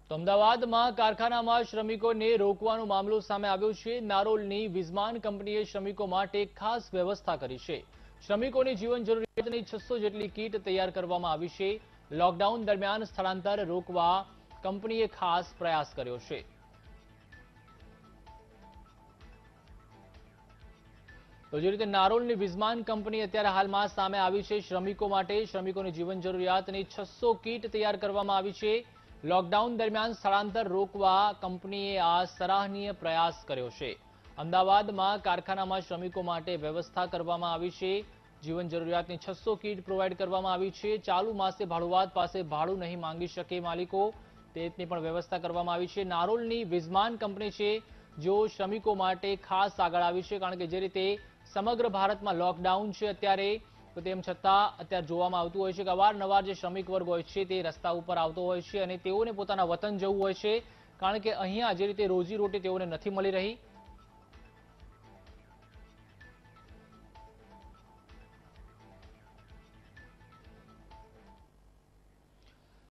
તો અમદાવાદમાં કારખાનામાં શ્રમિકોને રોકવાનો મામલો સામે આવ્યો છે। નારોલની વિઝમાન કંપનીએ શ્રમિકો માટે ખાસ વ્યવસ્થા કરી છે। શ્રમિકોની જીવન જરૂરિયાતની 600 જેટલી કીટ તૈયાર કરવામાં આવી છે। લોકડાઉન દરમિયાન સ્થળાંતર રોકવા કંપનીએ ખાસ પ્રયાસ કર્યો છે। તો જે રીતે નારોલની વિઝમાન કંપની અત્યારે હાલમાં સામે આવી છે। શ્રમિકો માટે શ્રમિકોની જીવન જરૂરિયાતની 600 કીટ તૈયાર કરવામાં આવી છે। લોકડાઉન દરમિયાન સ્થળાંતર રોકવા કંપનીએ આ સરાહનીય પ્રયાસ કર્યો છે। અમદાવાદમાં કારખાનામાં શ્રમિકો માટે વ્યવસ્થા કરવામાં આવી છે। જીવન જરૂરિયાતની 600 કીટ પ્રોવાઈડ કરવામાં આવી છે। ચાલુ માસે ભાડુઆત પાસે ભાડું નહીં માંગી શકે માલિકો, તેની પણ વ્યવસ્થા કરવામાં આવી છે। નારોલની વિઝમાન કંપની છે જો શ્રમિકો માટે ખાસ આગળ આવી છે, કારણ કે જે રીતે સમગ્ર ભારતમાં લોકડાઉન છે અત્યારે, તો તેમ છતાં અત્યારે જોવામાં આવતું હોય છે કે અવારનવાર જે શ્રમિક વર્ગ હોય છે તે રસ્તા ઉપર આવતો હોય છે અને તેઓને પોતાના વતન જવું હોય છે, કારણ કે અહીંયા જે રીતે રોજીરોટી તેઓને નથી મળી રહી।